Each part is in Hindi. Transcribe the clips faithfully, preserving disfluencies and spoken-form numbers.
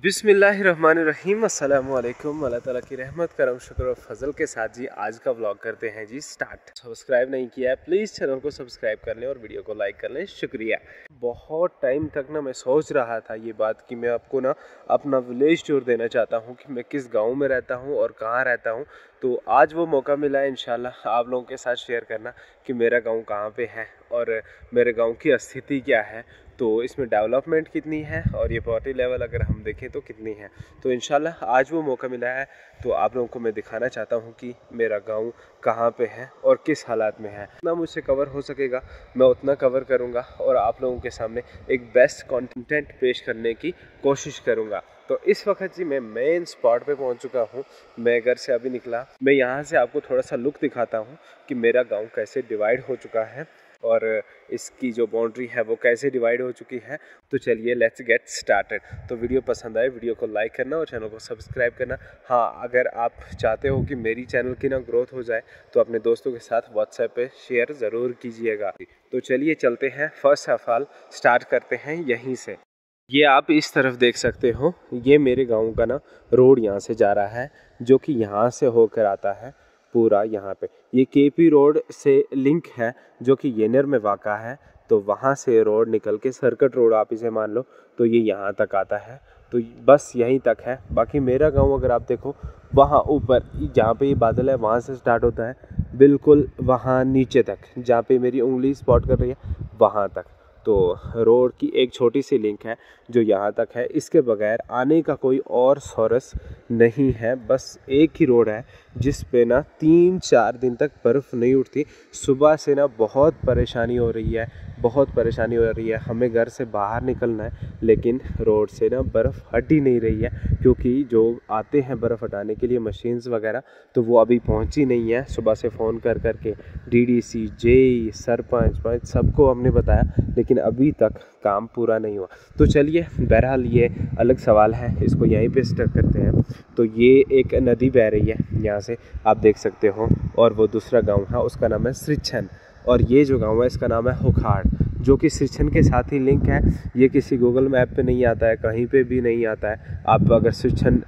बिस्मिल्लाहिर्रहमानिर्रहीम अस्सलामु अलैकुम। अल्लाह ताला की रहमत करम शुक्र और फजल के साथ जी आज का व्लॉग करते हैं जी स्टार्ट। सब्सक्राइब नहीं किया है प्लीज़ चैनल को सब्सक्राइब कर लें और वीडियो को लाइक कर लें, शुक्रिया। बहुत टाइम तक ना मैं सोच रहा था ये बात कि मैं आपको ना अपना विलेज टूर देना चाहता हूँ कि मैं किस गाँव में रहता हूँ और कहाँ रहता हूँ। तो आज वो मौका मिला है इंशाल्लाह आप लोगों के साथ शेयर करना कि मेरा गाँव कहाँ पे है और मेरे गाँव की स्थिति क्या है, तो इसमें डेवलपमेंट कितनी है और ये पॉवर्टी लेवल अगर हम देखें तो कितनी है। तो इंशाल्लाह आज वो मौका मिला है तो आप लोगों को मैं दिखाना चाहता हूँ कि मेरा गांव कहाँ पे है और किस हालात में है। जितना मुझसे कवर हो सकेगा मैं उतना कवर करूँगा और आप लोगों के सामने एक बेस्ट कंटेंट पेश करने की कोशिश करूँगा। तो इस वक्त जी मैं मेन स्पॉट पे पहुंच चुका हूं। मैं घर से अभी निकला, मैं यहां से आपको थोड़ा सा लुक दिखाता हूं कि मेरा गांव कैसे डिवाइड हो चुका है और इसकी जो बाउंड्री है वो कैसे डिवाइड हो चुकी है। तो चलिए लेट्स गेट स्टार्टेड। तो वीडियो पसंद आए वीडियो को लाइक करना और चैनल को सब्सक्राइब करना। हाँ, अगर आप चाहते हो कि मेरी चैनल की ना ग्रोथ हो जाए तो अपने दोस्तों के साथ व्हाट्सएप पे शेयर ज़रूर कीजिएगा। तो चलिए चलते हैं, फर्स्ट ऑफ ऑल स्टार्ट करते हैं यहीं से। ये आप इस तरफ देख सकते हो, ये मेरे गाँव का ना रोड यहाँ से जा रहा है जो कि यहाँ से होकर आता है पूरा यहाँ पे। ये केपी रोड से लिंक है जो कि येनर में वाक़ा है। तो वहाँ से रोड निकल के सर्किट रोड आप इसे मान लो तो ये यहाँ तक आता है। तो बस यहीं तक है। बाकी मेरा गांव अगर आप देखो वहाँ ऊपर जहाँ पे ये बादल है वहाँ से स्टार्ट होता है बिल्कुल वहाँ नीचे तक जहाँ पे मेरी उंगली स्पॉट कर रही है वहाँ तक। तो रोड की एक छोटी सी लिंक है जो यहाँ तक है। इसके बगैर आने का कोई और सोर्स नहीं है। बस एक ही रोड है जिस पे ना तीन चार दिन तक बर्फ़ नहीं उठती। सुबह से ना बहुत परेशानी हो रही है, बहुत परेशानी हो रही है। हमें घर से बाहर निकलना है लेकिन रोड से ना बर्फ़ हट ही नहीं रही है क्योंकि जो आते हैं बर्फ़ हटाने के लिए मशीन्स वगैरह तो वो अभी पहुंची नहीं है। सुबह से फ़ोन कर कर के डीडीसी, जेई, सरपंच पंच सबको हमने बताया लेकिन अभी तक काम पूरा नहीं हुआ। तो चलिए बहरहाल ये अलग सवाल है, इसको यहीं पे स्टक करते हैं। तो ये एक नदी बह रही है यहाँ से आप देख सकते हो और वो दूसरा गांव है उसका नाम है श्रीछन और ये जो गांव है इसका नाम है हुखाड़ जो कि श्रीछन के साथ ही लिंक है। ये किसी गूगल मैप पे नहीं आता है, कहीं पे भी नहीं आता है। आप अगर श्रीछन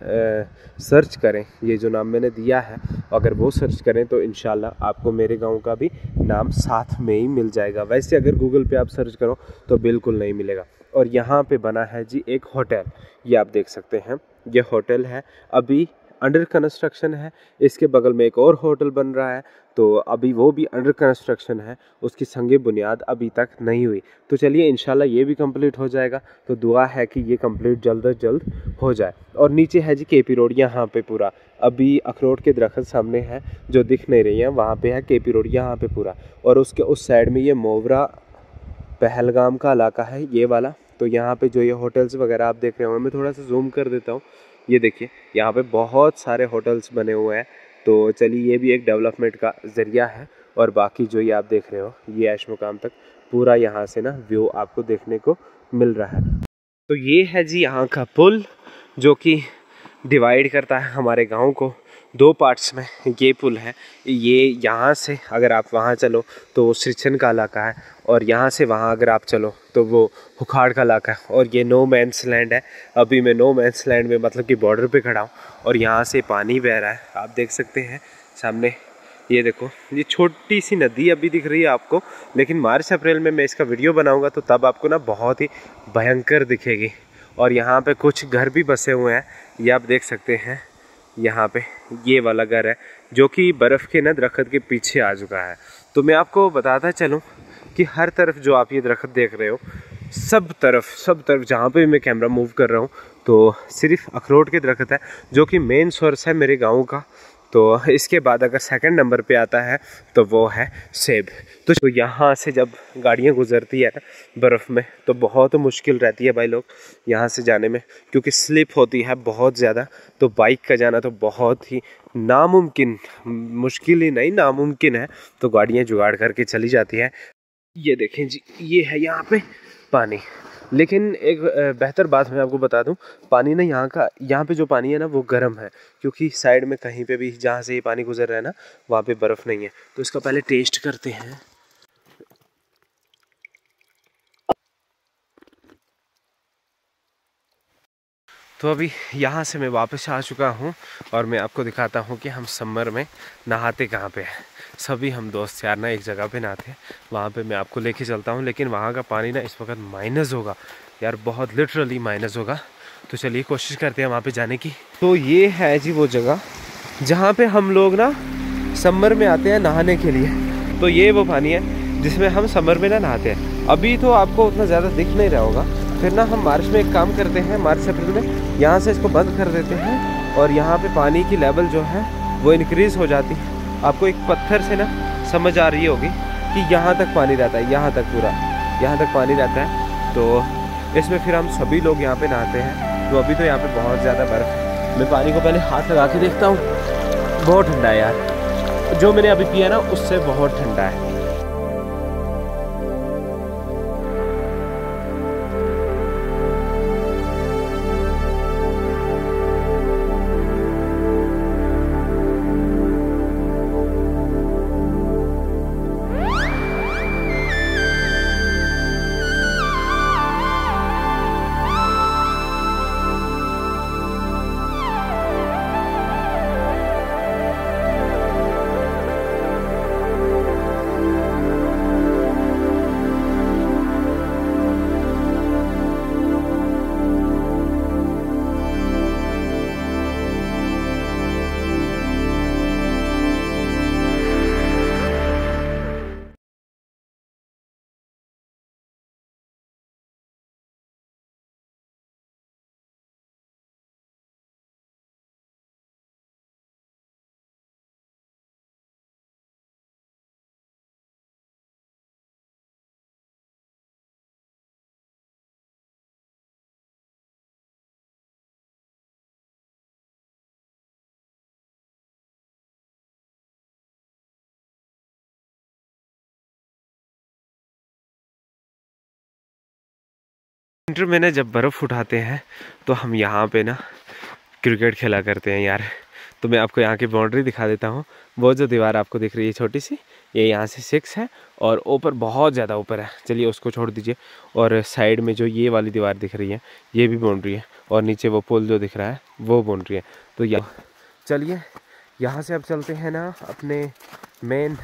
सर्च करें, ये जो नाम मैंने दिया है अगर वो सर्च करें तो इंशाल्लाह आपको मेरे गांव का भी नाम साथ में ही मिल जाएगा। वैसे अगर गूगल पे आप सर्च करो तो बिल्कुल नहीं मिलेगा। और यहाँ पे बना है जी एक होटल, ये आप देख सकते हैं, ये होटल है अभी अंडर कंस्ट्रक्शन है। इसके बगल में एक और होटल बन रहा है तो अभी वो भी अंडर कंस्ट्रक्शन है, उसकी संगे बुनियाद अभी तक नहीं हुई। तो चलिए इंशाल्लाह ये भी कंप्लीट हो जाएगा। तो दुआ है कि ये कंप्लीट जल्द अज जल्द हो जाए। और नीचे है जी केपी रोड, यहाँ पे पूरा अभी अखरोट के दरख्त सामने है जो दिख नहीं रही है, वहाँ पे है केपी रोड यहाँ पे पूरा। और उसके उस साइड में ये मोवरा पहलगाम का इलाका है ये वाला। तो यहाँ पे जो ये होटल्स वगैरह आप देख रहे हो, मैं थोड़ा सा जूम कर देता हूँ, ये देखिए यहाँ पे बहुत सारे होटल्स बने हुए हैं। तो चलिए ये भी एक डेवलपमेंट का ज़रिया है। और बाकी जो ये आप देख रहे हो ये ऐश मुकाम तक पूरा यहाँ से ना व्यू आपको देखने को मिल रहा है। तो ये है जी यहाँ का पुल जो कि डिवाइड करता है हमारे गांव को दो पार्ट्स में। ये पुल है, ये यहाँ से अगर आप वहाँ चलो तो वो श्रीछन का इलाका है और यहाँ से वहाँ अगर आप चलो तो वो हुखाड़ का इलाका है। और ये नो मैंस लैंड है। अभी मैं नो मैंस लैंड में मतलब कि बॉर्डर पे खड़ा हूँ और यहाँ से पानी बह रहा है, आप देख सकते हैं सामने। ये देखो ये छोटी सी नदी अभी दिख रही है आपको, लेकिन मार्च अप्रैल में मैं इसका वीडियो बनाऊँगा तो तब आपको ना बहुत ही भयंकर दिखेगी। और यहाँ पे कुछ घर भी बसे हुए हैं, ये आप देख सकते हैं। यहाँ पे ये वाला घर है जो कि बर्फ़ के ना दरख्त के पीछे आ चुका है। तो मैं आपको बताता चलूँ कि हर तरफ जो आप ये दरख्त देख रहे हो, सब तरफ सब तरफ जहाँ पे मैं कैमरा मूव कर रहा हूँ तो सिर्फ अखरोट के दरख्त है जो कि मेन सोर्स है मेरे गाँव का। तो इसके बाद अगर सेकंड नंबर पे आता है तो वो है सेब। तो यहाँ से जब गाड़ियाँ गुजरती है बर्फ़ में तो बहुत मुश्किल रहती है भाई लोग यहाँ से जाने में, क्योंकि स्लिप होती है बहुत ज़्यादा। तो बाइक का जाना तो बहुत ही नामुमकिन, मुश्किल ही नहीं नामुमकिन है। तो गाड़ियाँ जुगाड़ करके चली जाती है। ये देखें जी ये है यहाँ पे पानी। लेकिन एक बेहतर बात मैं आपको बता दूं, पानी ना यहाँ का, यहाँ पे जो पानी है ना वो गर्म है क्योंकि साइड में कहीं पे भी जहाँ से ये पानी गुजर रहा है ना वहाँ पे बर्फ़ नहीं है। तो इसका पहले टेस्ट करते हैं। तो अभी यहाँ से मैं वापस आ चुका हूँ और मैं आपको दिखाता हूँ कि हम समर में नहाते कहाँ पे हैं। सभी हम दोस्त यार ना एक जगह पे नहाते हैं, वहाँ पे मैं आपको लेके चलता हूँ। लेकिन वहाँ का पानी ना इस वक्त माइनस होगा यार, बहुत लिटरली माइनस होगा। तो चलिए कोशिश करते हैं वहाँ पे जाने की। तो ये है जी वो जगह जहाँ पे हम लोग ना समर में आते हैं नहाने के लिए। तो ये वो पानी है जिसमें हम समर में ना नहाते हैं। अभी तो आपको उतना ज़्यादा दिख नहीं रहा होगा, फिर ना हम मार्च में एक काम करते हैं, मार्च अप्रैल में यहाँ से इसको बंद कर देते हैं और यहाँ पे पानी की लेवल जो है वो इंक्रीज़ हो जाती है। आपको एक पत्थर से ना समझ आ रही होगी कि यहाँ तक पानी रहता है, यहाँ तक पूरा यहाँ तक पानी रहता है। तो इसमें फिर हम सभी लोग यहाँ पे नहाते हैं। तो अभी तो यहाँ पे बहुत ज़्यादा बर्फ़ है। मैं पानी को पहले हाथ लगा के देखता हूँ, बहुत ठंडा है यार, जो मैंने अभी पिया ना उससे बहुत ठंडा है। विंटर में ना जब बर्फ़ उठाते हैं तो हम यहाँ पे ना क्रिकेट खेला करते हैं यार। तो मैं आपको यहाँ की बाउंड्री दिखा देता हूँ। वो जो दीवार आपको दिख रही है छोटी सी, ये यहाँ से सिक्स है और ऊपर बहुत ज़्यादा ऊपर है। चलिए उसको छोड़ दीजिए। और साइड में जो ये वाली दीवार दिख रही है ये भी बाउंड्री है और नीचे वो पुल जो दिख रहा है वो बाउंड्री है। तो यहाँ चलिए यहाँ से अब चलते हैं ना अपने मेन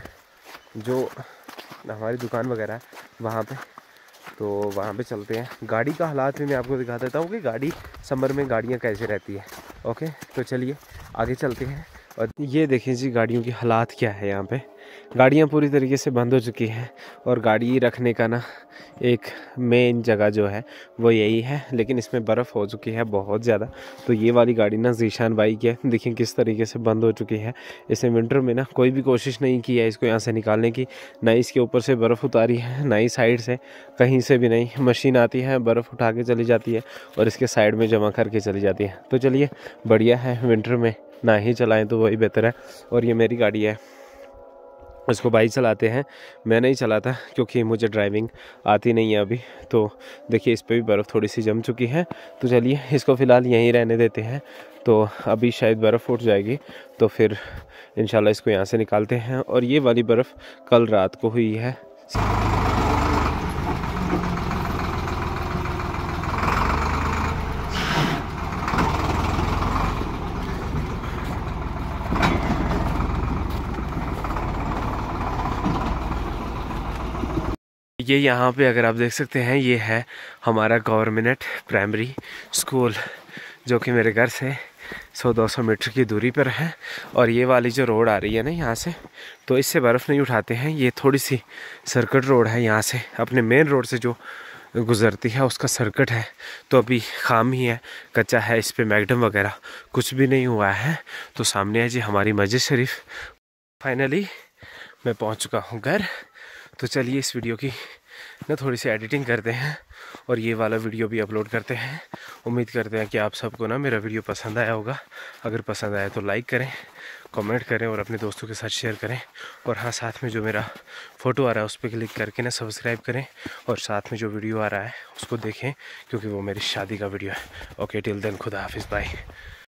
जो हमारी दुकान वगैरह है वहाँ पे। तो वहाँ पे चलते हैं। गाड़ी का हालात भी मैं आपको दिखा देता हूँ कि गाड़ी समर में गाड़ियाँ कैसे रहती है। ओके तो चलिए आगे चलते हैं। और ये देखें जी गाड़ियों की हालात क्या है। यहाँ पे गाड़ियाँ पूरी तरीके से बंद हो चुकी हैं और गाड़ी रखने का ना एक मेन जगह जो है वो यही है, लेकिन इसमें बर्फ़ हो चुकी है बहुत ज़्यादा। तो ये वाली गाड़ी ना ज़ीशान बाइक है, देखिए किस तरीके से बंद हो चुकी है। इसे विंटर में ना कोई भी कोशिश नहीं की है इसको यहाँ से निकालने की, ना इसके ऊपर से बर्फ़ उतारी है ना ही साइड से, कहीं से भी नहीं। मशीन आती है बर्फ़ उठा के चली जाती है और इसके साइड में जमा करके चली जाती है। तो चलिए बढ़िया है, विंटर में ना ही चलाएं तो वही बेहतर है। और ये मेरी गाड़ी है, इसको भाई चलाते हैं, मैं नहीं चलाता क्योंकि मुझे ड्राइविंग आती नहीं है अभी। तो देखिए इस पर भी बर्फ़ थोड़ी सी जम चुकी है। तो चलिए इसको फ़िलहाल यहीं रहने देते हैं। तो अभी शायद बर्फ़ उठ जाएगी तो फिर इंशाल्लाह इसको यहाँ से निकालते हैं। और ये वाली बर्फ़ कल रात को हुई है। ये यहाँ पे अगर आप देख सकते हैं ये है हमारा गवर्नमेंट प्राइमरी स्कूल, जो कि मेरे घर से सौ दो सौ मीटर की दूरी पर है। और ये वाली जो रोड आ रही है ना यहाँ से, तो इससे बर्फ़ नहीं उठाते हैं। ये थोड़ी सी सर्किट रोड है, यहाँ से अपने मेन रोड से जो गुज़रती है उसका सर्किट है। तो अभी खाम ही है, कच्चा है, इस पर मैगडम वगैरह कुछ भी नहीं हुआ है। तो सामने है जी हमारी मस्जिद शरीफ। फाइनली मैं पहुँच चुका हूँ घर। तो चलिए इस वीडियो की ना थोड़ी सी एडिटिंग करते हैं और ये वाला वीडियो भी अपलोड करते हैं। उम्मीद करते हैं कि आप सबको ना मेरा वीडियो पसंद आया होगा। अगर पसंद आया तो लाइक करें, कमेंट करें और अपने दोस्तों के साथ शेयर करें। और हाँ, साथ में जो मेरा फ़ोटो आ रहा है उस पर क्लिक करके ना सब्सक्राइब करें और साथ में जो वीडियो आ रहा है उसको देखें क्योंकि वो मेरी शादी का वीडियो है। ओके टिल देन, खुदा हाफिज़, बाय।